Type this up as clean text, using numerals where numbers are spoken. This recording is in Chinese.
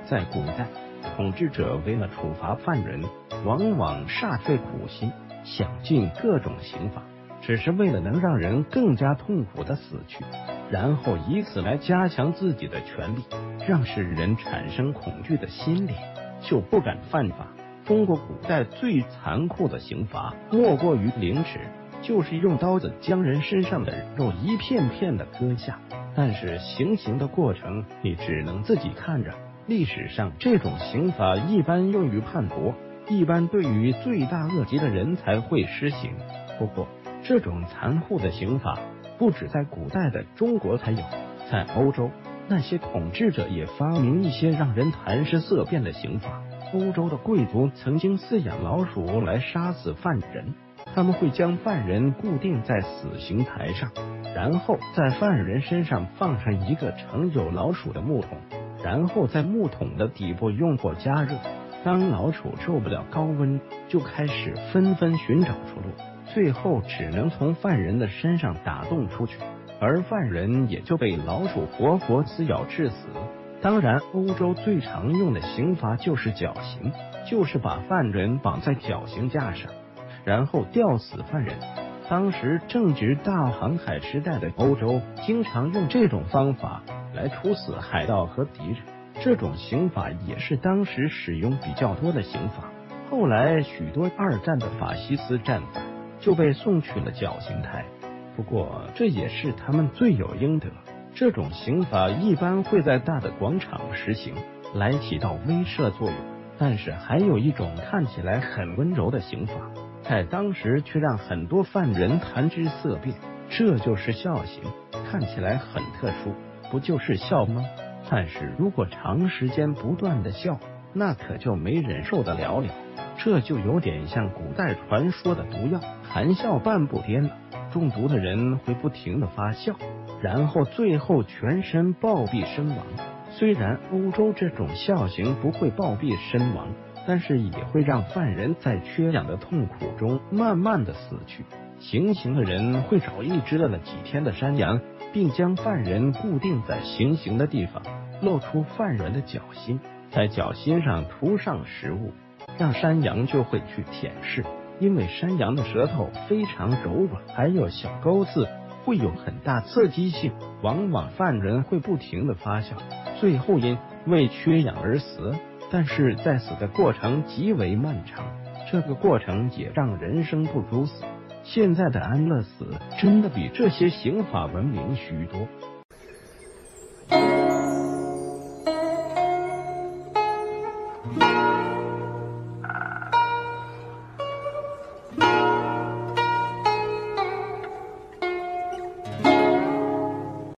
在古代，统治者为了处罚犯人，往往煞费苦心，想尽各种刑罚，只是为了能让人更加痛苦的死去，然后以此来加强自己的权力，让世人产生恐惧的心理，就不敢犯法。中国古代最残酷的刑罚莫过于凌迟，就是用刀子将人身上的肉一片片的割下，但是行刑的过程你只能自己看着。历史上这种刑罚一般用于叛国，一般对于罪大恶极的人才会施行。不过这种残酷的刑罚不止在古代的中国才有，在欧洲那些统治者也发明一些让人谈诗色变的刑罚。欧洲的贵族曾经饲养老鼠来杀死犯人，他们会将犯人固定在死刑台上，然后在犯人身上放上一个盛有老鼠的木桶，然后在木桶的底部用火加热，当老鼠受不了高温，就开始纷纷寻找出路，最后只能从犯人的身上打洞出去，而犯人也就被老鼠活活撕咬致死。当然，欧洲最常用的刑罚就是绞刑，就是把犯人绑在绞刑架上，然后吊死犯人。当时正值大航海时代的欧洲，经常用这种方法来处死海盗和敌人。这种刑法也是当时使用比较多的刑法。后来许多二战的法西斯战犯就被送去了绞刑台，不过这也是他们罪有应得。这种刑法一般会在大的广场实行，来起到威慑作用。但是还有一种看起来很温柔的刑法，在当时却让很多犯人谈之色变，这就是笑刑。看起来很特殊，不就是笑吗？但是如果长时间不断的笑，那可就没人受得了了。这就有点像古代传说的毒药，含笑半步癫了，中毒的人会不停的发笑，然后最后全身暴毙身亡。虽然欧洲这种笑刑不会暴毙身亡，但是也会让犯人在缺氧的痛苦中慢慢的死去。行刑的人会找一只饿了几天的山羊，并将犯人固定在行刑的地方，露出犯人的脚心，在脚心上涂上食物，让山羊就会去舔舐。因为山羊的舌头非常柔软，还有小钩子，会有很大刺激性，往往犯人会不停的发笑，最后因为缺氧而死。但是在死的过程极为漫长，这个过程也让人生不如死。现在的安乐死真的比这些刑法文明许多。